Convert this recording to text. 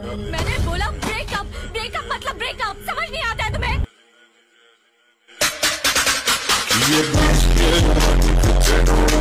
मैंने बोला breakup, breakup मतलब ब्रेकअप, समझ नहीं आता है तुम्हें? ये